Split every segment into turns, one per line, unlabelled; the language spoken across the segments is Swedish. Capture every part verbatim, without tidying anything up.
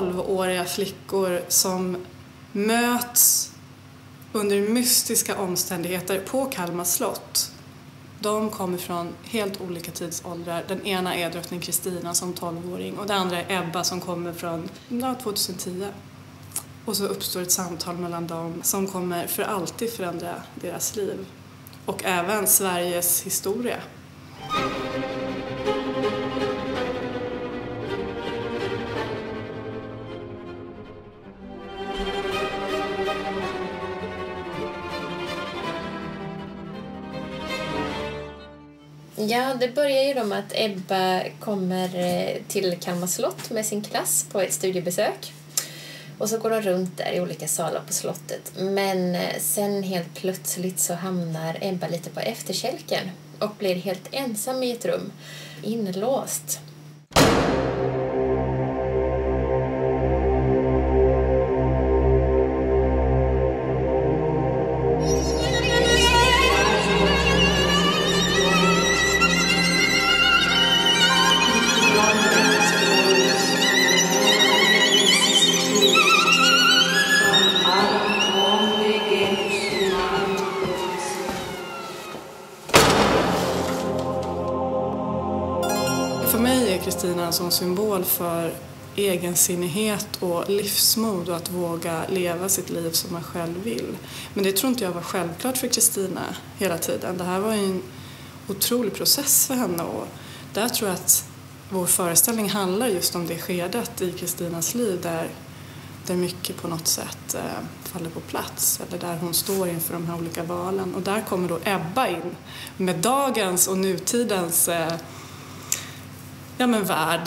tolvåriga flickor som möts under mystiska omständigheter på Kalmar slott. De kommer från helt olika tidsåldrar. Den ena är drottning Kristina som tolvåring och den andra är Ebba som kommer från ja, tjugohundratio. Och så uppstår ett samtal mellan dem som kommer för alltid förändra deras liv. Och även Sveriges historia.
Ja, det börjar ju då med att Ebba kommer till Kalmar slott med sin klass på ett studiebesök. Och så går de runt där i olika salar på slottet. Men sen helt plötsligt så hamnar Ebba lite på efterkälken och blir helt ensam i ett rum, inlåst.
För mig är Kristina som symbol för egensinnighet och livsmod och att våga leva sitt liv som man själv vill. Men det tror inte jag var självklart för Kristina hela tiden. Det här var ju en otrolig process för henne och där tror jag att vår föreställning handlar just om det skedet i Kristinas liv där, där mycket på något sätt eh, faller på plats eller där hon står inför de här olika valen. Och där kommer då Ebba in med dagens och nutidens eh, ja, men värld.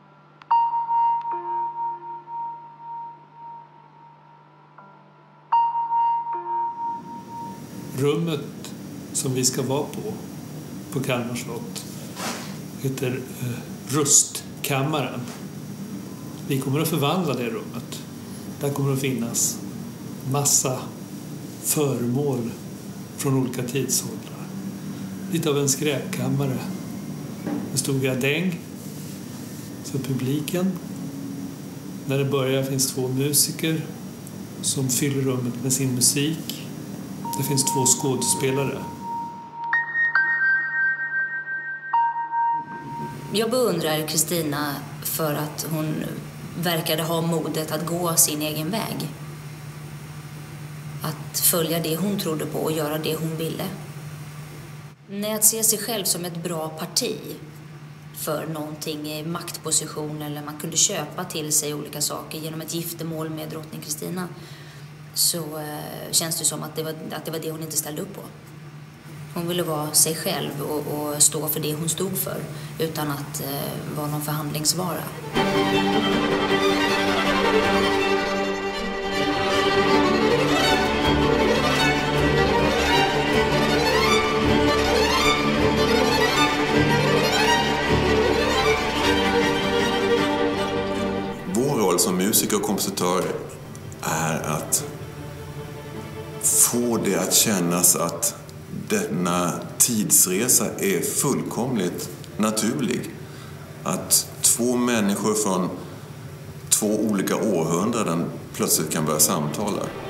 Rummet som vi ska vara på, på Kalmar slott, heter eh, Rustkammaren. Vi kommer att förvandla det rummet. Där kommer att finnas massa föremål från olika tidsåldrar. Lite av en skräpkammare. En stor gardäng. Så publiken. När det börjar finns två musiker som fyller rummet med sin musik. Det finns två skådespelare.
Jag beundrar Kristina för att hon verkade ha modet att gå sin egen väg. Att följa det hon trodde på och göra det hon ville. När att se sig själv som ett bra parti för någonting i maktposition eller man kunde köpa till sig olika saker genom ett giftermål med drottning Kristina, så eh, känns det som att det, var, att det var det hon inte ställde upp på. Hon ville vara sig själv och, och stå för det hon stod för utan att eh, vara någon förhandlingsvara.
Vår roll som musiker och kompositör är att få det att kännas att denna tidsresa är fullkomligt naturlig. Att två människor från två olika århundraden plötsligt kan börja samtala.